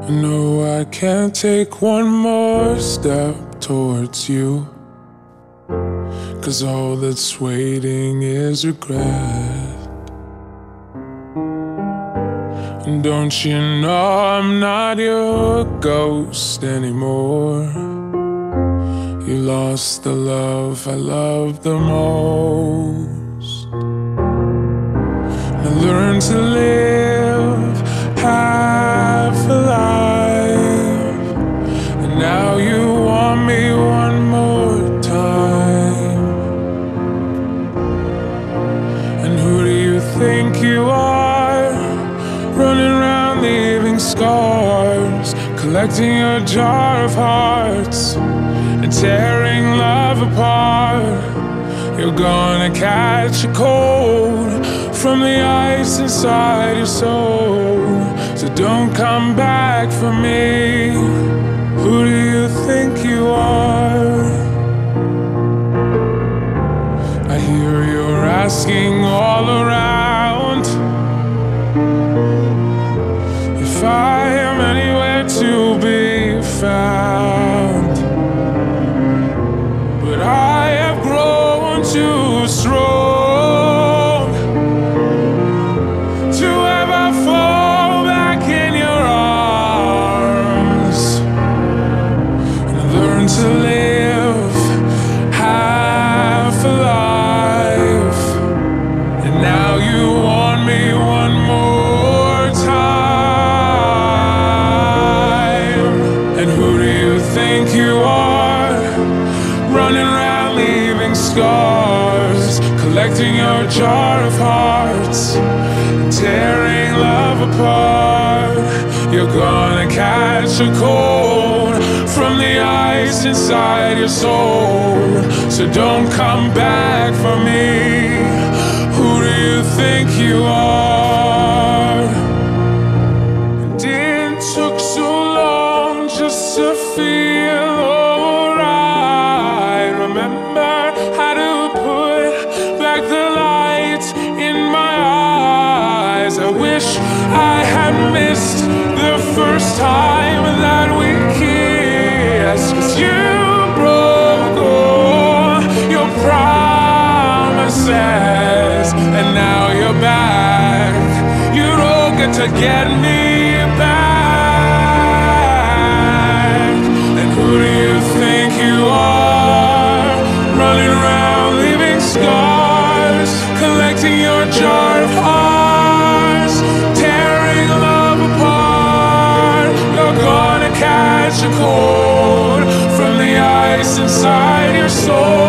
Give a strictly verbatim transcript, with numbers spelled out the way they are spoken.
No, I can't take one more step towards you, 'cause all that's waiting is regret. And don't you know I'm not your ghost anymore? You lost the love I loved the most. I learned to live half alive, and now you want me one more time. And who do you think you are, running around leaving scars, collecting your jar of hearts and tearing love apart? You're gonna catch a cold from the ice inside your soul, so don't come back for me. Who do you think you are? I hear you're asking all around if I am anywhere to be found, but I have grown too strong to ever fall back in your arms, and learn to live half alive. And now you want me one more time. And who do you think you are, running around leaving scars, collecting your jar of hearts, tearing love apart? You're gonna catch a cold from the ice inside your soul, so don't come back for me. Who do you think you are? And it took so long just to feel alright. Remember how to put back the light in my eyes. I wish I had missed the first time that we kissed, 'cause you broke all your promises, and now you're back. You don't get to get me back. And who do you think you are, running around leaving scars, collecting your jar of hearts, tearing love apart? You're gonna catch a cold from the ice inside your soul,